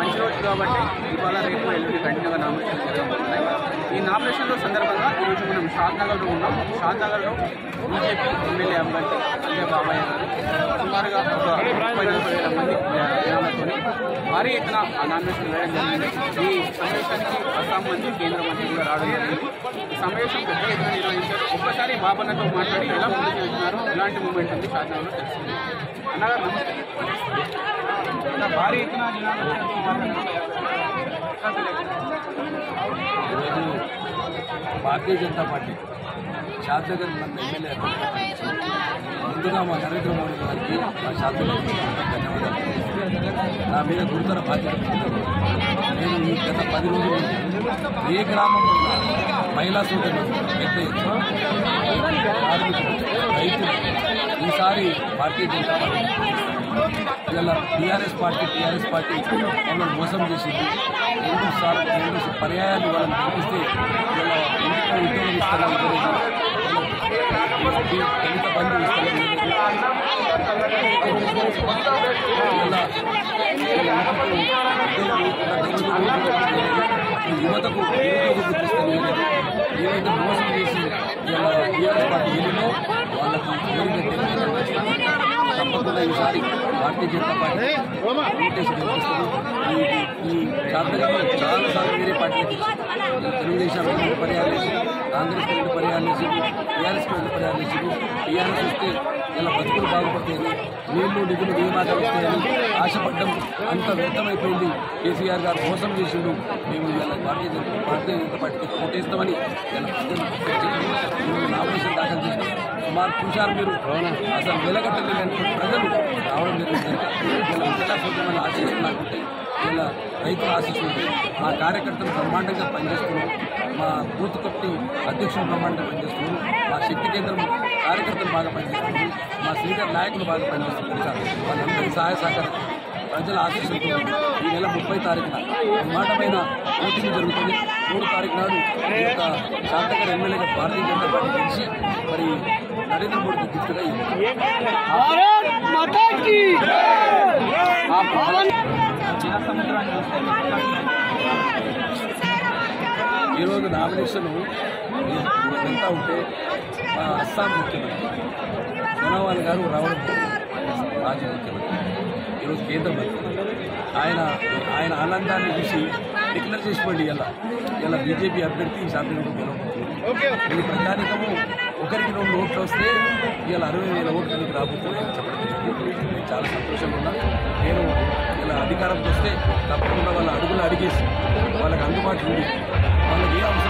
మంచి రోజు కాబట్టి ఇవాళ రేపు ఎల్లుండి కంటిన్యూగా నామినేషన్ జరగబోతున్నాయి. ఈ నామినేషన్ల సందర్భంగా ఈరోజు మనం షాద్నగర్లో ఉన్నాం. షాద్నగర్లో బీజేపీ ఎమ్మెల్యే అభ్యర్థి సంజయ్ బాబాయ్ గారు సుమారుగా ఒక 30,000 మంది జనాలతో భారీ ఎత్తున ఆ నామినేషన్ వేయడం జరిగింది. ఈ సమావేశానికి అస్సాం మంత్రి, కేంద్ర మంత్రి కూడా రావడం జరిగింది. ఈ సమావేశం పెద్ద ఎత్తున నిర్వహించారు. ఒక్కసారి బాబన్నతో మాట్లాడి ఎలా ముందుకు వెళ్తున్నారు, ఎలాంటి మూమెంట్ ఉంది షాద్నగర్లో తెలుస్తుంది. అన్నగారు భారీ ఎత్తున భారతీయ జనతా పార్టీ షాద్నగర్ మన ఎమ్మెల్యే ముందుగా మా నరేంద్ర మోడీ గారికి మా షాద్నగర్ ధన్యవాదాలు. నా మీద గురుతర బాధ్యత. నేను ఈ గత 10 రోజులు ఏ గ్రామంలో మహిళా సోదరులు పెద్ద ఎత్తున కార్మికులు, రైతులు ఈసారి భారతీయ జనతా పార్టీ ఇలా టీఆర్ఎస్ పార్టీ మమ్మల్ని మోసం చేసింది. 2 పర్యాయాలు వాళ్ళని చూపిస్తే ఇలా ఇంటికి ఉద్యోగం ఇస్తారని దళిత బంధు ఇస్తారని యువతకు ఉద్యోగం ఇస్తారని ఏవైతే మోసం చేసి ఇలా టీఆర్ఎస్ పార్టీ వెళ్ళినో వాళ్ళకి తప్పకుండా ఈసారి భారతీయ జనతా పార్టీ ఓటేసి గెలిపిస్తుంది. ఈ షాద్నగర్లో చాలాసార్లు వేరే పార్టీలు తెలుగుదేశం 2 పర్యాలు వేసి, కాంగ్రెస్ 2 పర్యాలు వేసి, టీఆర్ఎస్ 2 పర్యాలు వేసి, టీఆర్ఎస్ వస్తే ఇలా బతుకులు బాగుపడతాయని, నీళ్లు నిధులు నియమాలు వస్తాయని ఆశపడ్డం అంత వ్యర్థమైపోయింది. కేసీఆర్ గారు మోసం చేసిండు. మేము ఇలా భారతీయ జనతా పార్టీకి ఓటేస్తామని నామినేషన్ దాఖలు చేసినాం. సుమారు చూశారు మీరు. అసలు వెలగట్టలేని ప్రజలు రావడం జరిగింది. ఇలా విశాఖపట్నం ఆశిస్తున్నాకుంటే ఇలా రైతులు ఆశిస్తుంటే మా కార్యకర్తలు బ్రహ్మాండంగా పనిచేస్తున్నాం. మా బూత్ కమిటీ అధ్యక్షులు బ్రహ్మాండంగా పనిచేస్తున్నారు. మా శక్తి కేంద్రం కార్యకర్తలు బాగా పనిచేస్తున్నారు. మా సీనియర్ నాయకులు బాగా పనిచేస్తున్నారు. వాళ్ళందరి సహాయ సహకారం ప్రజల ఆశీస్సులతో ఈ నెల 30 తారీఖున బ్రహ్మాండమైన ఓటింగ్ జరుగుతుంది. 3 తారీఖు నాడు ఈ యొక్క షాద్నగర్ ఎమ్మెల్యేగా భారతీయ జనతా పార్టీ గెలిచి మరి నరేంద్ర మోడీకి గిఫ్ట్గా ఈరోజు నామినేషన్ వెళ్తూ ఉంటే మా అస్సాం ముఖ్యమంత్రి సోనోవాల్ గారు రావడం మాజీ ముఖ్యమంత్రి, ఈరోజు కేంద్ర మంత్రి, ఆయన ఆనందాన్ని చూసి డిక్లేర్ చేసిపోయింది. ఇలా బీజేపీ అభ్యర్థి షాద్నగర్లో గెలవబోతుంది. ఈ ప్రజానికము ఒకరికి 2 ఓట్లు వస్తే ఇలా 60,000 ఓట్లు మీకు రాబోతుందని చెప్పడం నేను చాలా సంతోషంగా ఉన్నా. నేను ఇలా అధికారంకి వస్తే తప్పకుండా వాళ్ళ అడుగులు అడిగేసి వాళ్ళకి అందుబాటులో ఉండి వాళ్ళకి ఏ